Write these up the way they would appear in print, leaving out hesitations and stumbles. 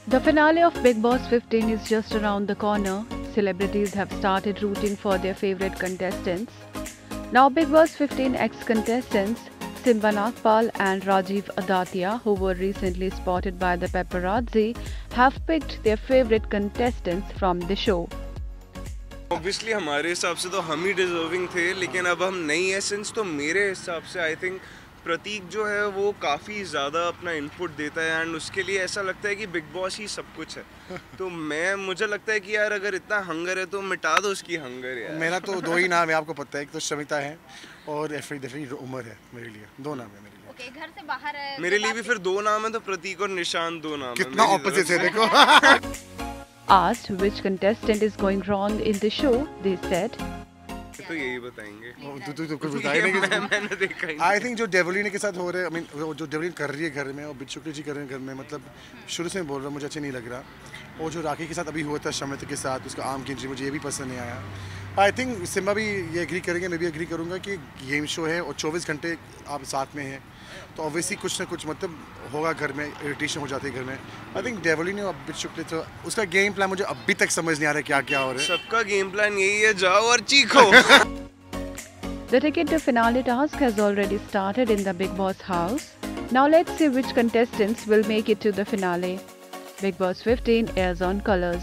The finale of Bigg Boss 15 is just around the corner. Celebrities have started rooting for their favorite contestants. Now Bigg Boss 15 ex-contestants Simba Nagpal and Rajiv Adatia, who were recently spotted by the paparazzi, have picked their favorite contestants from the show. Obviously हमारे हिसाब से तो हम ही deserving थे, लेकिन अब हम नई एसेंस तो मेरे हिसाब से आई थिंक प्रतीक जो है वो काफ़ी ज़्यादा अपना इनपुट देता है एंड उसके लिए ऐसा लगता है कि बिग बॉस ही सब कुछ है। तो मुझे लगता है कि यार अगर इतना हंगर है तो मिटा दो उसकी हंगर यार। मेरा तो दो ही नाम है, आपको पता है, एक तो शमिता है और एफरी उमर है। मेरे लिए दो नाम है मेरे लिए। Okay, घर से बाहर है, मेरे लिए भी फिर दो नाम है, तो प्रतीक और निशान दो नाम है। कितना ऑपोजिट है देखो। Asked which contestant is going wrong in the show, they said, तो यही बताएंगे। तू कुछ बताया नहीं। मैंने देखा ही। आई थिंक जो डेवलिन के साथ हो रहे, आई मीन जो डेवलिन कर रही है घर में और बिच्छुकली जी कर रहे हैं घर में, मतलब शुरू से बोल रहा हूँ मुझे अच्छा नहीं लग रहा। और जो राखी के साथ अभी हुआ था शमित के साथ, उसका आम की एंट्री मुझे ये भी पसंद नहीं आया। आई थिंक सिम्बा भी ये एग्री करेंगे, मैं भी एग्री करूँगा कि गेम शो है और 24 घंटे आप साथ में हैं, तो ऑब्वियसली कुछ ना कुछ मतलब होगा घर में, इरिटेशन हो जाती है घर में। आई थिंक डेवलिन और बिच्छुकली, तो उसका गेम प्लान मुझे अभी तक समझ नहीं आ रहा है क्या क्या हो रहा है। सबका गेम प्लान यही है, जाओ और चीखो। The ticket to finale task has already started in the Bigg Boss house. Now let's see which contestants will make it to the finale. Bigg Boss 15 airs on Colors.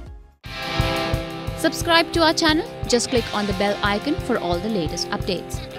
Subscribe to our channel. Just click on the bell icon for all the latest updates.